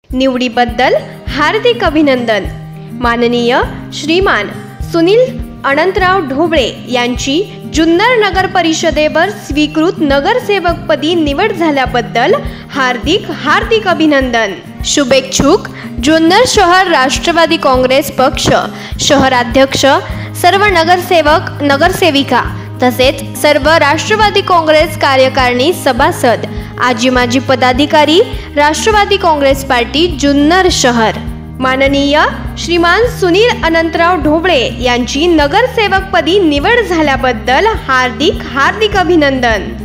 निवडीबद्दल हार्दिक अभिनंदन। माननीय श्रीमान सुनील अनंतराव ढोबळे यांची जुन्नर नगर परिषदेवर स्वीकृत नगरसेवकपदी निवड झाल्याबद्दल हार्दिक हार्दिक अभिनंदन। शुभेच्छुक जुन्नर शहर राष्ट्रवादी काँग्रेस पक्ष शहराध्यक्ष, सर्व नगरसेवक नगरसेविका तसेच सर्व राष्ट्रवादी काँग्रेस कार्यकारिणी सभासद, आजी माजी पदाधिकारी, राष्ट्रवादी काँग्रेस पार्टी जुन्नर शहर। माननीय श्रीमान सुनील अनंतराव ढोबळे यांची नगरसेवकपदी निवड झाल्याबद्दल हार्दिक हार्दिक अभिनंदन।